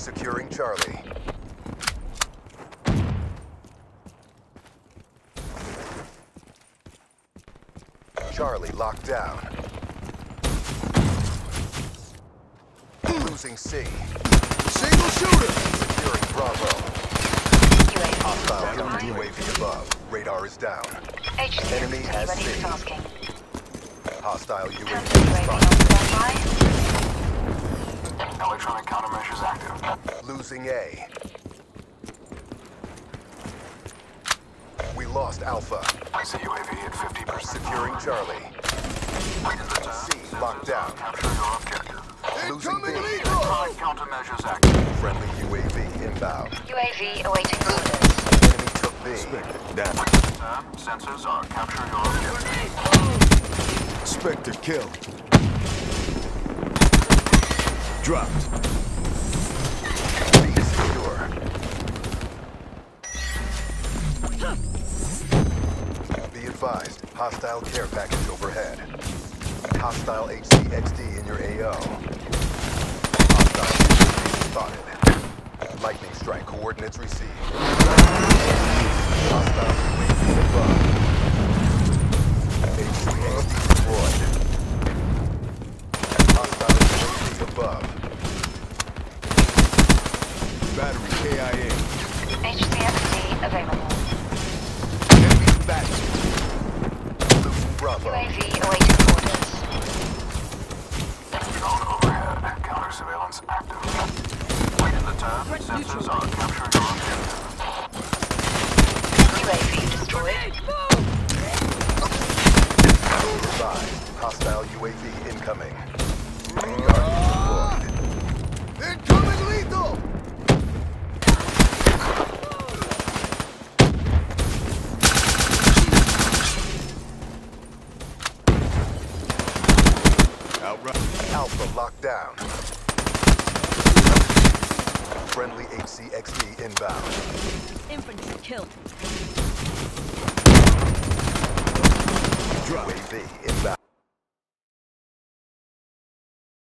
Securing Charlie. Charlie locked down. Losing C. Single shooter! Securing Bravo. Hostile counter UAV above. Radar is down. Enemy has C. Hostile UAV spotted. Electronic countermeasures active. Losing A. We lost Alpha. I see UAV at 50%. Securing Charlie. C locked down. Capture your objective. Losing B. Electronic countermeasures active. Friendly UAV inbound. UAV awaiting orders. Enemy took B. Down. Sensors are capture your objective. Spectre kill. Dropped. B secure. Be advised, hostile care package overhead. Hostile HCXD in your AO. Hostile spotted. Lightning strike coordinates received. Hostile UAV above. HCXD deployed. Hostile UAV above. Battery KIA. HCXD available. Enemy battery. Losing Bravo. UAV awaiting orders. Drone overhead. Counter surveillance active. Wait in the turn. Sensors are capture your objective. UAV destroyed. Advised, hostile UAV incoming. Guardian deployed. Incoming lethal! Outright. Alpha locked down. Friendly HCXD inbound. Infantry killed. UAV inbound.